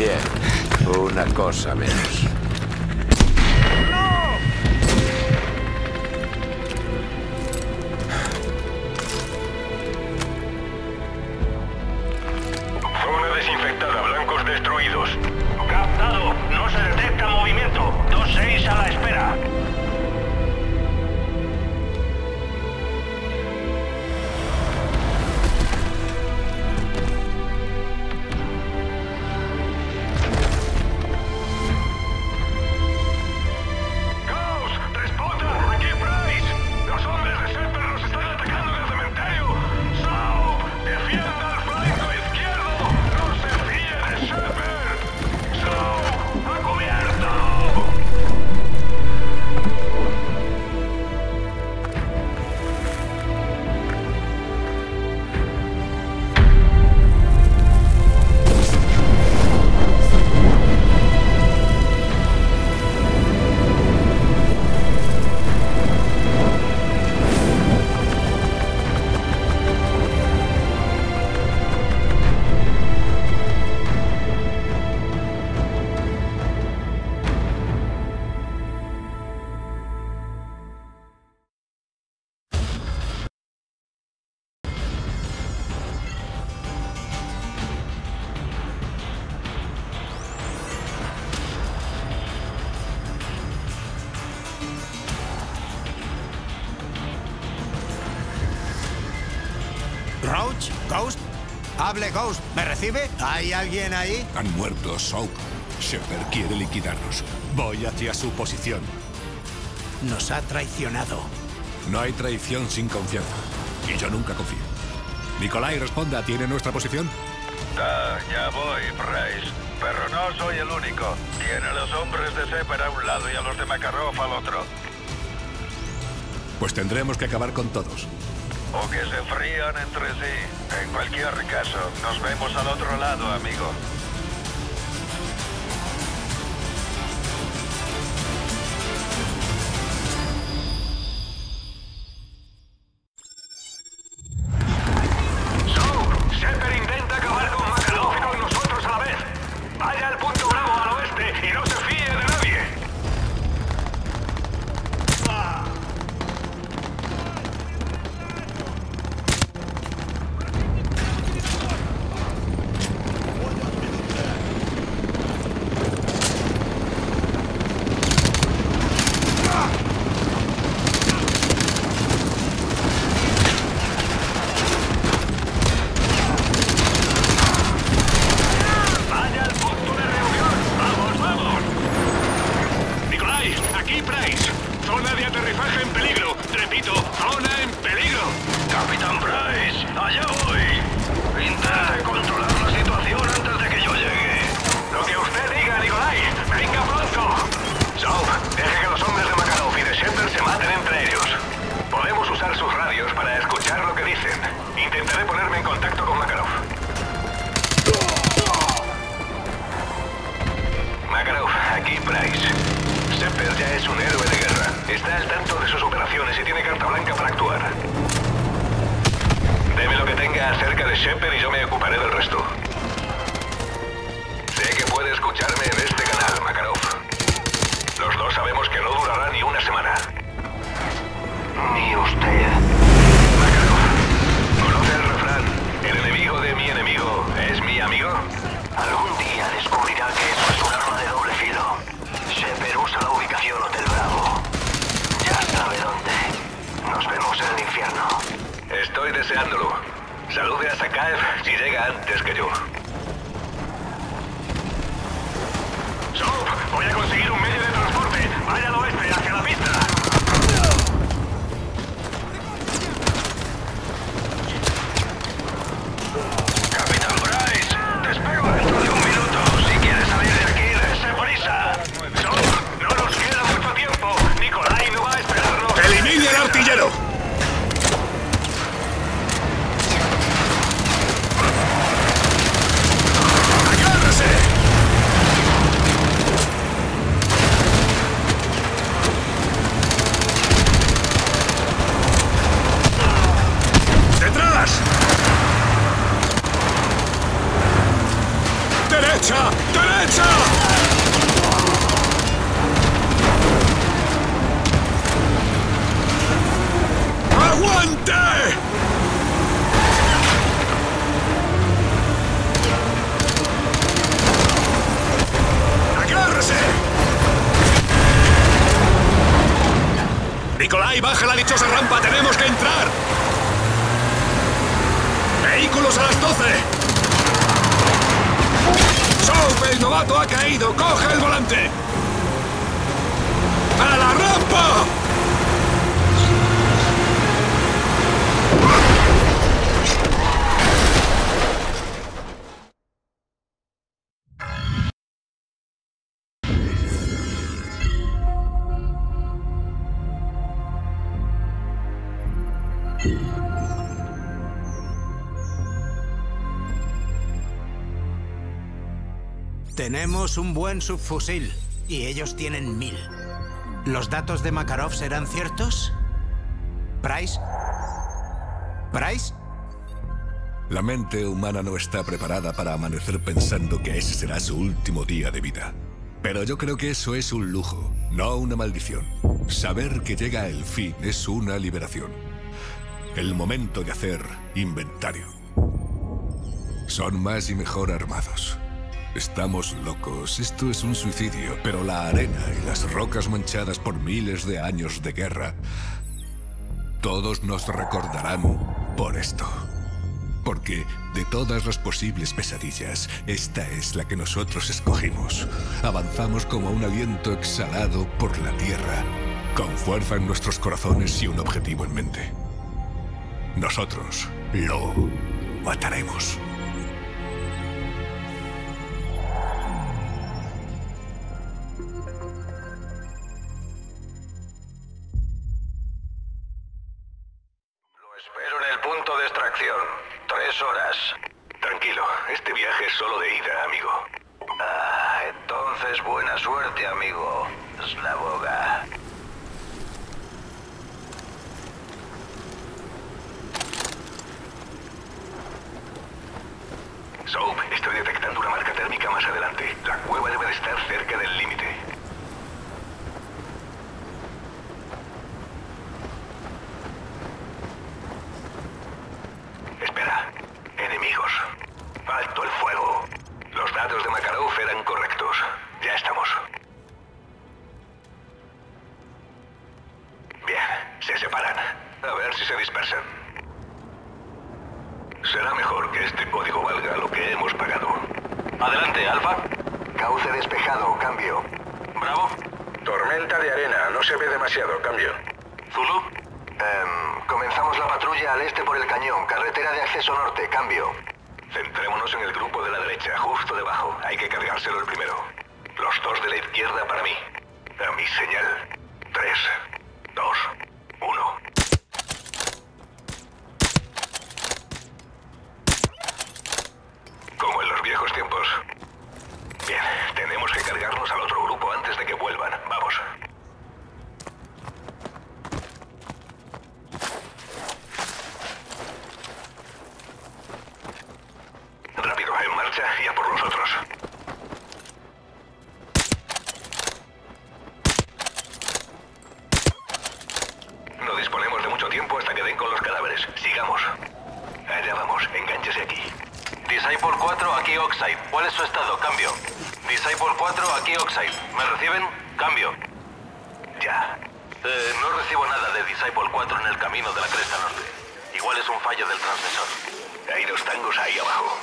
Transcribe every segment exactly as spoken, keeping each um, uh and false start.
Bien, una cosa menos. Zona desinfectada, blancos destruidos. Captado, no se detecta movimiento. dos seis a la espera. ¿Roach? ¿Ghost? Hable, Ghost. ¿Me recibe? ¿Hay alguien ahí? Han muerto, Soap. Shepard quiere liquidarnos. Voy hacia su posición. Nos ha traicionado. No hay traición sin confianza. Y yo nunca confío. Nikolai, responda. ¿Tiene nuestra posición? Ah, ya voy, Price. Pero no soy el único. Tiene a los hombres de Shepard a un lado y a los de Makarov al otro. Pues tendremos que acabar con todos. O que se frían entre sí. En cualquier caso, nos vemos al otro lado, amigo. So, Shepard intenta acabar con Makarov y con nosotros a la vez. Vaya al punto bravo al oeste y no se fíe de nadie. Ah. Es un héroe de guerra. Está al tanto de sus operaciones y tiene carta blanca para actuar. Deme lo que tenga acerca de Shepard y yo me ocuparé del resto. Sé que puede escucharme en este canal, Makarov. Los dos sabemos que no durará ni una semana. Ni usted. Makarov, ¿conoce el refrán? ¿El enemigo de mi enemigo es mi amigo? Algún día descubrirá que eso es un arma de doble filo. Shepard usa la ubicación Hotel Bravo. Ya sabe dónde. Nos vemos en el infierno. Estoy deseándolo. Salude a Sakaev si llega antes que yo. Soap, voy a conseguir un medio de transporte. Vaya al oeste, hacia la pista. Capitán Price, despego dentro de un minuto. Si quieres salir de aquí, dése prisa. Soap, no nos queda mucho tiempo. Nikolai no va a esperarnos. ¡Elimine al artillero! ¡Derecha! ¡Derecha! ¡Aguante! ¡Agárrese! Nikolai, baja la dichosa rampa, tenemos que entrar. Vehículos a las doce. Soap, el novato ha caído, coge el volante. ¡A la rampa! Tenemos un buen subfusil, y ellos tienen mil. ¿Los datos de Makarov serán ciertos? ¿Price? ¿Price? La mente humana no está preparada para amanecer pensando que ese será su último día de vida. Pero yo creo que eso es un lujo, no una maldición. Saber que llega el fin es una liberación. El momento de hacer inventario. Son más y mejor armados. Estamos locos, esto es un suicidio, pero la arena y las rocas manchadas por miles de años de guerra, todos nos recordarán por esto. Porque de todas las posibles pesadillas, esta es la que nosotros escogimos. Avanzamos como un aliento exhalado por la tierra, con fuerza en nuestros corazones y un objetivo en mente. Nosotros lo mataremos. Espero en el punto de extracción. Tres horas. Tranquilo, este viaje es solo de ida, amigo. Ah, entonces buena suerte, amigo. Slavoga. Soap, estoy detectando una marca térmica más adelante. La cueva debe de estar cerca del límite. ¡Alto el fuego! Los datos de Makarov eran correctos. Ya estamos. Bien, se separan. A ver si se dispersan. Será mejor que este código valga lo que hemos pagado. Adelante, Alfa. Cauce despejado, cambio. Bravo. Tormenta de arena, no se ve demasiado, cambio. Zulu. Um, comenzamos la patrulla al este por el cañón, carretera de acceso norte, cambio. Centrémonos en el grupo de la derecha, justo debajo. Hay que cargárselo el primero. Los dos de la izquierda para mí. A mi señal. Tres, dos, uno. Como en los viejos tiempos. Bien, tenemos que cargarnos al otro grupo antes de que vuelvan. Vamos. Rápido, en marcha y a por los otros. No disponemos de mucho tiempo hasta que den con los cadáveres. Sigamos. Allá vamos, engánchese aquí. Disciple cuatro, aquí Oxide. ¿Cuál es su estado? Cambio. Disciple cuatro, aquí Oxide. ¿Me reciben? Cambio. Ya. Eh, no recibo nada de Disciple cuatro en el camino de la cresta norte. Igual es un fallo del transmisor. Hay dos tangos ahí abajo.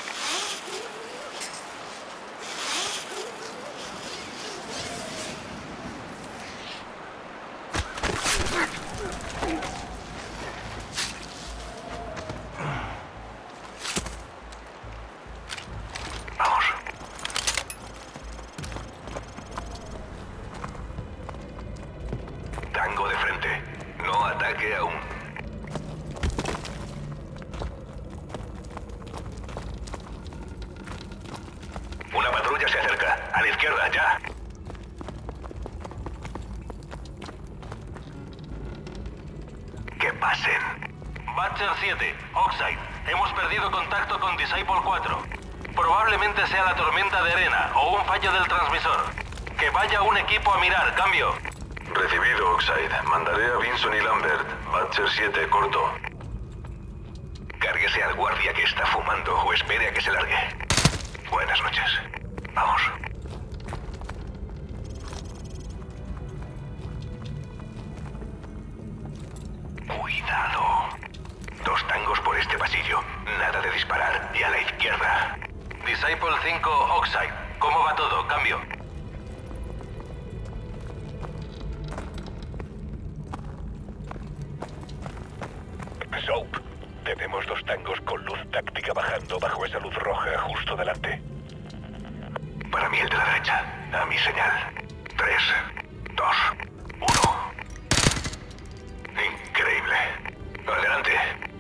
Vamos. Tango de frente. No ataque aún. Una patrulla se acerca. A la izquierda, ya. Que pasen. Butcher siete, Oxide. Hemos perdido contacto con Disciple cuatro. Probablemente sea la tormenta de arena o un fallo del transmisor. Que vaya un equipo a mirar, cambio. Recibido, Oxide. Mandaré a Vinson y Lambert. Butcher siete, corto. Cárguese al guardia que está fumando o espere a que se largue. Buenas noches. Vamos. Cuidado. Dos tangos por este pasillo. Nada de disparar. Y a la izquierda. Disciple cinco, Oxide. ¿Cómo va todo? Cambio. Soap. Tenemos dos tangos con luz táctica bajando bajo esa luz roja justo delante. Para mí el de la derecha. A mi señal. Tres, dos, uno. Increíble. Adelante.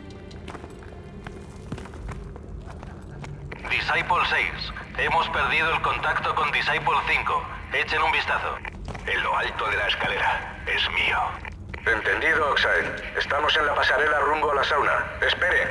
Disciple seis. Hemos perdido el contacto con Disciple cinco. Echen un vistazo. En lo alto de la escalera. Es mío. Entendido, Oxide. Estamos en la pasarela rumbo a la sauna. Espere.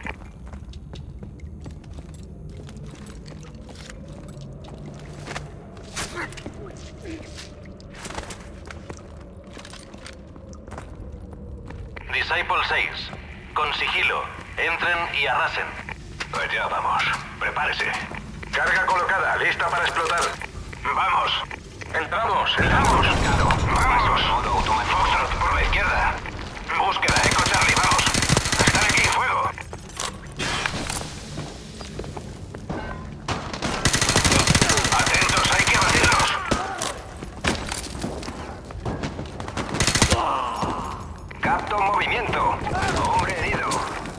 Disciple seis. Con sigilo. Entren y arrasen. Allá vamos. Prepárese. Carga colocada. Lista para explotar. ¡Vamos! Entramos. Entramos. ¡Vamos! Foxtrot por la izquierda. Búsqueda, Echo Charlie, vamos. Están aquí, fuego. Atentos, hay que batirlos. Capto movimiento. Hombre herido.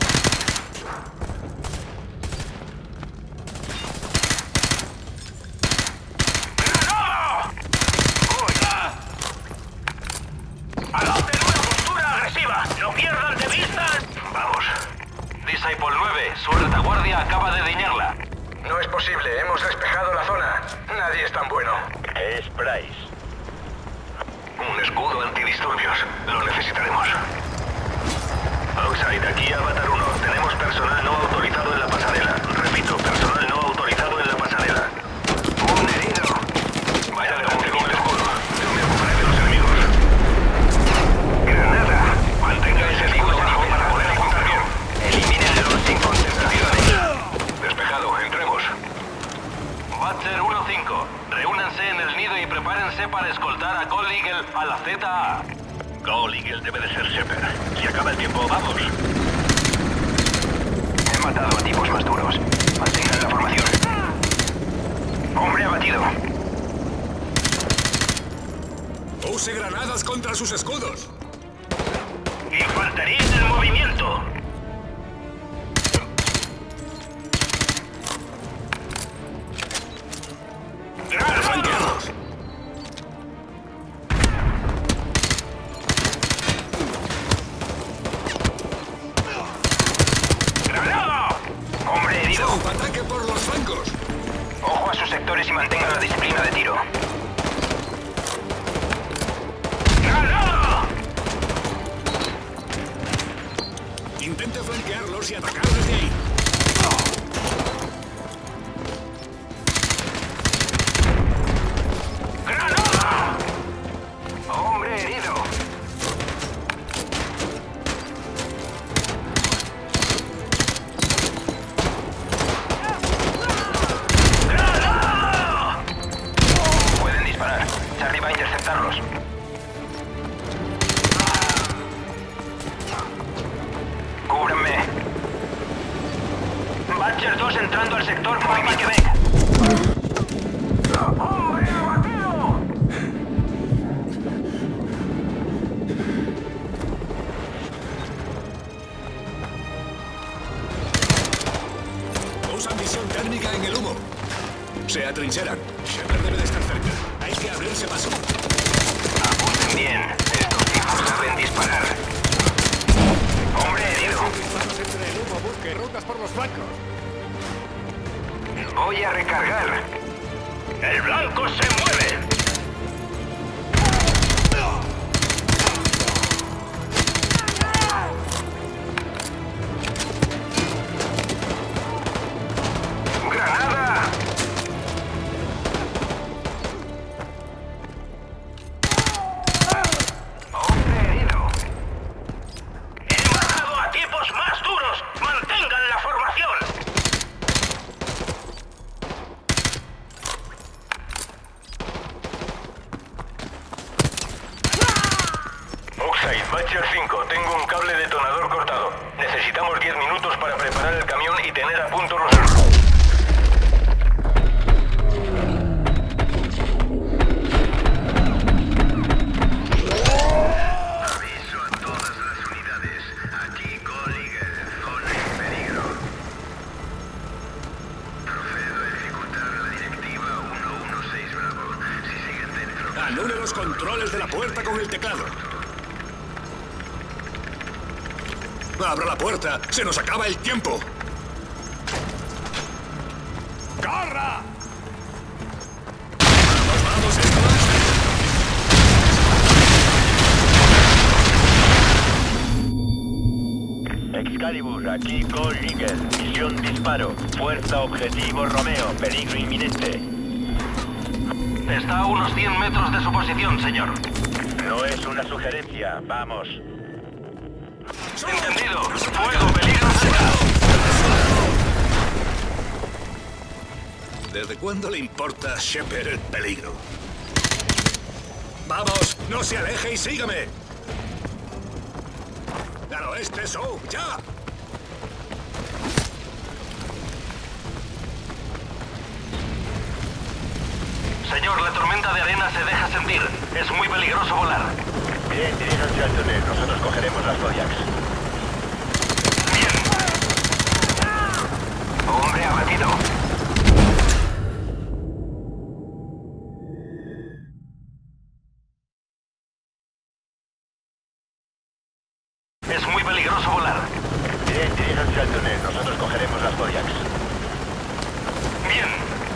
Disciple nueve, su retaguardia acaba de diñarla. No es posible. Hemos despejado la zona. Nadie es tan bueno. Es Price. Un escudo antidisturbios. Lo necesitaremos. Oxide, aquí Avatar uno. Tenemos personal no autorizado en la pasarela. Repito, personal no autorizado en la pasarela. Un herido. Vaya adelante con el escudo. Yo me ocuparé de los enemigos. Granada. Mantenga ese escudo bajo para poder apuntar bien. Elimínelos sin concentraciones. Despejado, entremos. Butcher uno cinco. Reúnanse en el nido y prepárense para escoltar a Gold Eagle a la Z A. Gold Eagle debe de ser Shepard. Si acaba el tiempo, vamos. He matado a tipos más duros. Mantengan la formación. Hombre abatido. Use granadas contra sus escudos. Infantería en el movimiento. ¡Flanqueados! ¡Granada! ¡Hombre herido! Soap, ataque por los flancos. Ojo a sus sectores y mantengan la disciplina de tiro. ¡Granada! Intente flanquearlos y atacar desde ahí. ¡Granada! ¡Hombre herido! ¡Granada! Pueden disparar. Charlie va a interceptarlos. ¡Cúbranme! Butcher dos entrando al sector Moima Quebec. ¡Hombre abatido! Usan visión térmica en el humo. Se atrincheran. Shepard debe de estar cerca. Hay que abrirse paso. Apunten bien. Estos tipos saben disparar. Hombre herido. Disparos entre el humo. Busque rutas por los flancos. Voy a recargar. ¡El blanco se mueve! ¡Granada! Archer cinco, tengo un cable detonador cortado. Necesitamos diez minutos para preparar el camión y tener a punto los... Aviso a todas las unidades. Aquí Colliger, zona en peligro. Procedo a ejecutar la directiva uno uno seis Bravo. Si siguen dentro... Anule los controles de la puerta con el teclado. ¡Abra la puerta! ¡Se nos acaba el tiempo! ¡Corra! ¡Vamos, vamos! ¡Esto va! Excalibur, aquí Cole Líger. Misión disparo. Fuerza objetivo Romeo. Peligro inminente. Está a unos cien metros de su posición, señor. No es una sugerencia. Vamos. Entendido. Fuego, peligro cerca. ¿Desde cuándo le importa a Shepard el peligro? ¡Vamos! ¡No se aleje y sígame! ¡Al oeste, Soap! ¡Ya! Señor, la tormenta de arena se deja sentir. Es muy peligroso volar. Bien, diríjanse al túnel. Nosotros cogeremos las Zodiacs. Bien. Hombre abatido. Es muy peligroso volar. Bien, diríjanse al túnel. Nosotros cogeremos las Zodiacs. Bien.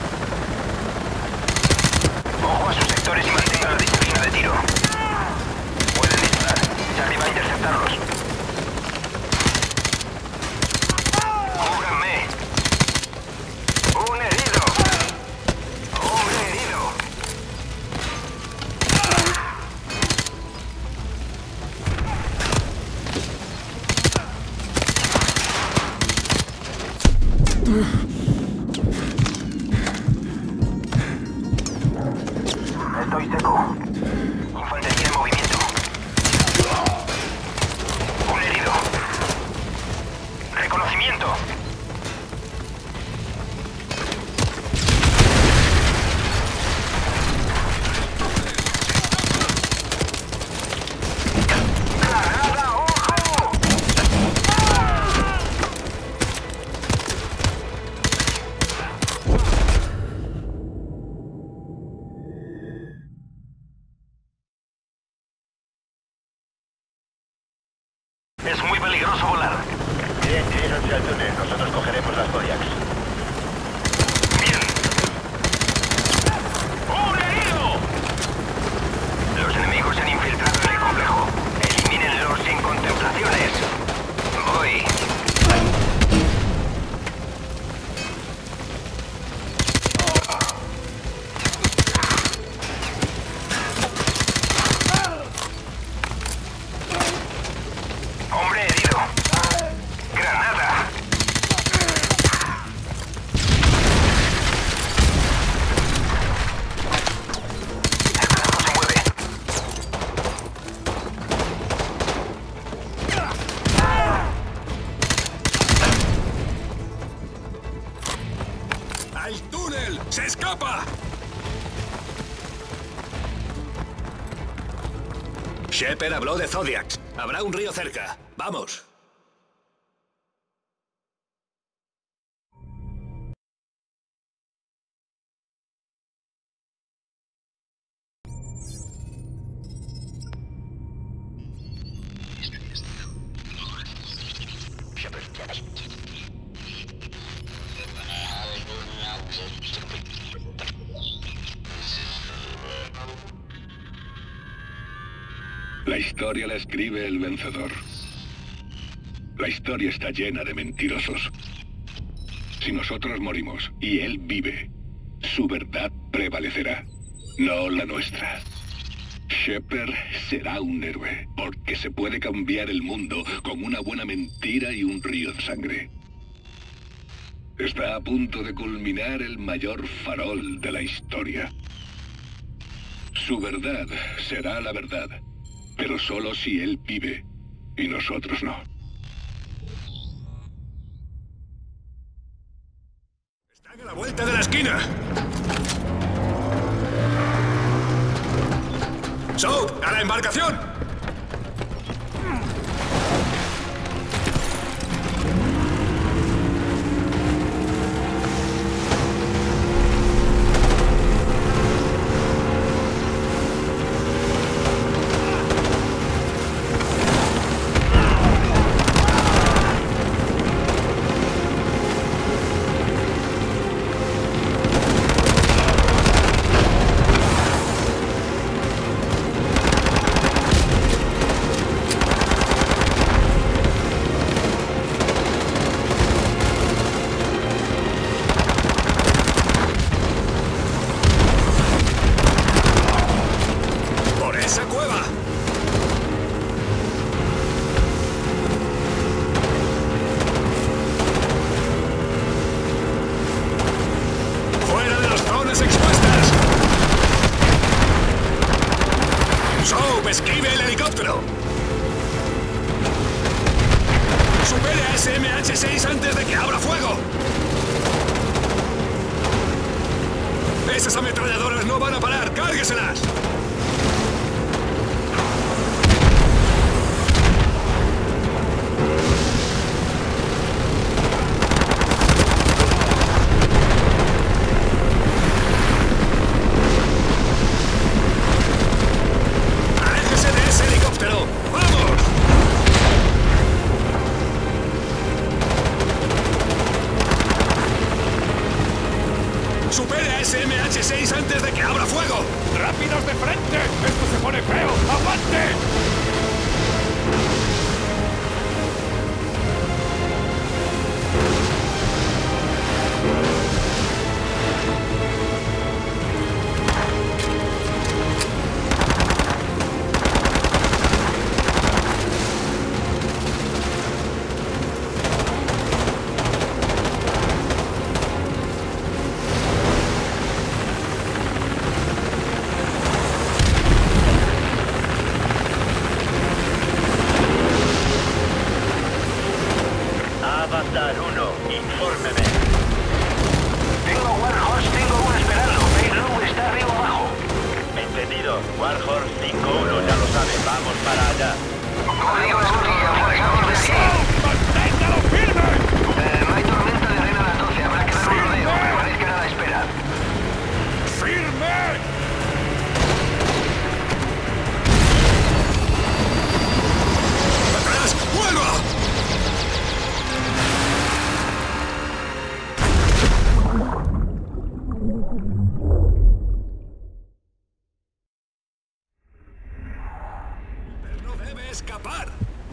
Ojo a sus sectores y mantenga la disciplina de tiro. Pueden disparar. Charlie va a interceptarlos. ¡Cúbranme! ¡Un herido! ¡Hombre herido! Estoy seco. Infantería en movimiento. Un herido. Reconocimiento. ¡Granada, ojo! Es muy peligroso volar. Bien, diríjanse al túnel. Nosotros cogeremos las Zodiacs. Bien. ¡Un herido! Los enemigos se han infiltrado en el complejo. Elimínenlos sin contemplaciones. Voy. Hombre herido. Granada. El carajo se mueve. ¡Al túnel! ¡Se escapa! Shepard habló de Zodiacs. Habrá un río cerca. ¡Vamos! La historia la escribe el vencedor. La historia está llena de mentirosos. Si nosotros morimos y él vive, su verdad prevalecerá, no la nuestra. Shepard será un héroe, porque se puede cambiar el mundo con una buena mentira y un río de sangre. Está a punto de culminar el mayor farol de la historia. Su verdad será la verdad. pero solo si él vive. Y nosotros no. ¡Están a la vuelta de la esquina! ¡Soap! ¡A la embarcación! ¡Esquive el helicóptero! ¡Supere a ese M H seis antes de que abra fuego! ¡Esas ametralladoras no van a parar! ¡Cárgueselas! ¡Supere a ese M H seis antes de que abra fuego! ¡Rápidos de frente! ¡Esto se pone feo! ¡Aguante! Avatar uno, infórmeme. Tengo Warhorse, tengo uno esperando. Payload está arriba abajo. Entendido. Warhorse cinco uno, ya lo sabe. Vamos para allá. Código escotilla, marcamos de aquí. ¡Manténgalo firme! Eh, no hay tormenta de arena a las doce. Habrá que dar un rodeo. Permanezcan a la espera. ¡Firme! ¡Atrás! ¡Vuelva! ¡No debe escapar!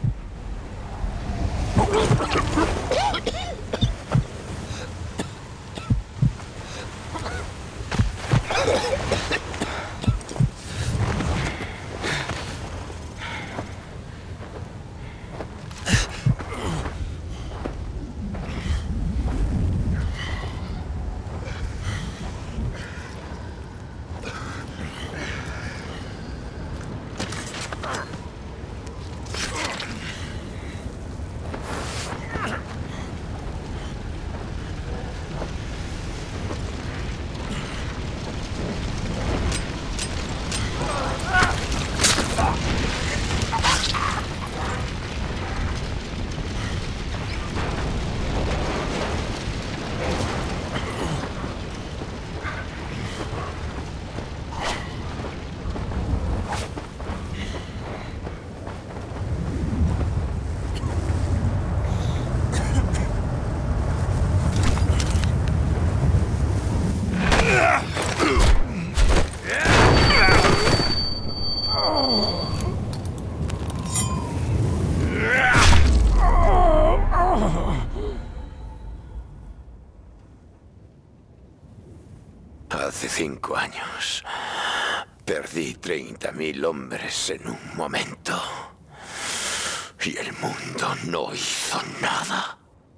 Hace cinco años perdí treinta mil hombres en un momento. Y el mundo no hizo nada.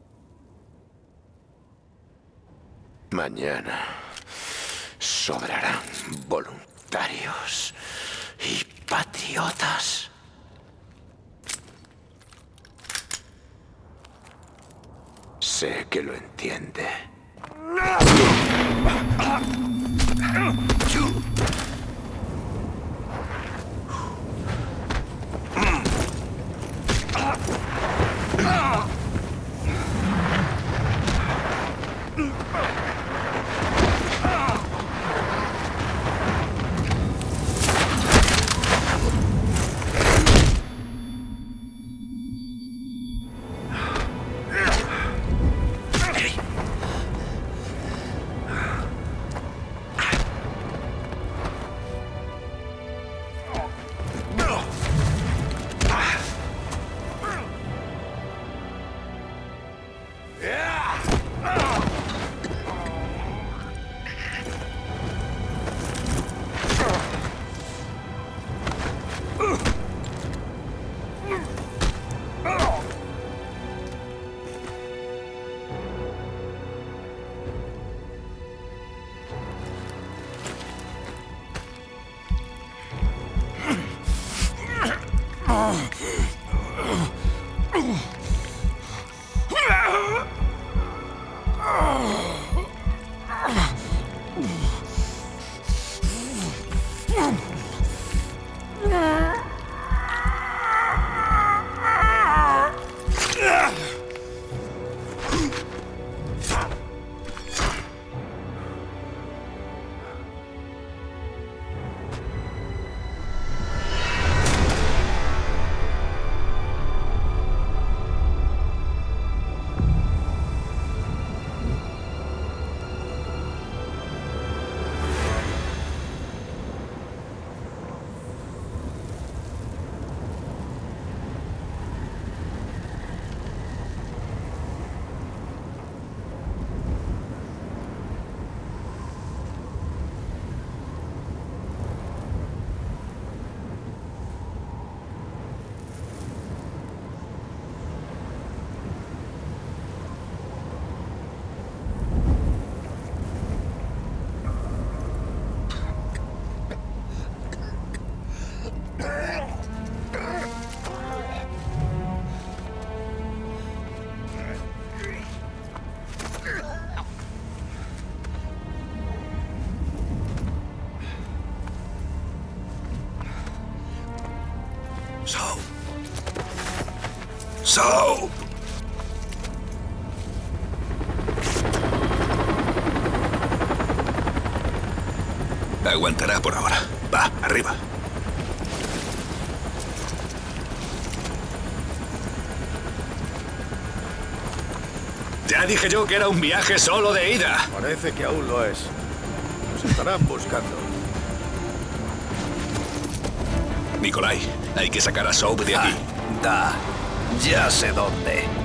Mañana sobrarán voluntarios y patriotas. sé que lo entiende. Soap. Aguantará por ahora. Va, arriba. Ya dije yo que era un viaje solo de ida. Parece que aún lo es. Nos estarán buscando. Nikolai, hay que sacar a Soap de aquí. Anda, ya sé dónde.